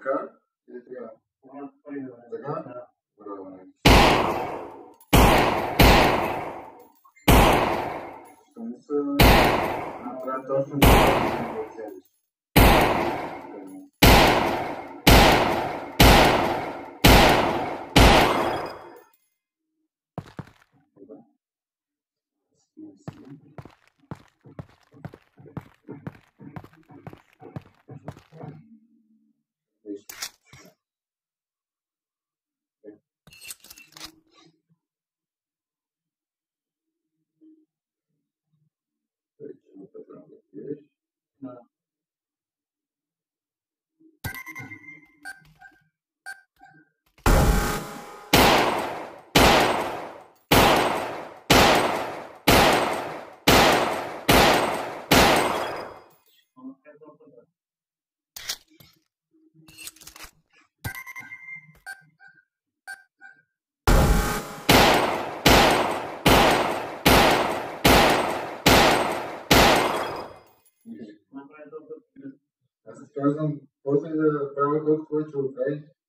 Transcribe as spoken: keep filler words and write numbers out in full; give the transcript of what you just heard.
Така? Или така? Така? Браво, не. Ще не са направят точно това, да целиш. Аз се казвам, после да правя колко повече от край,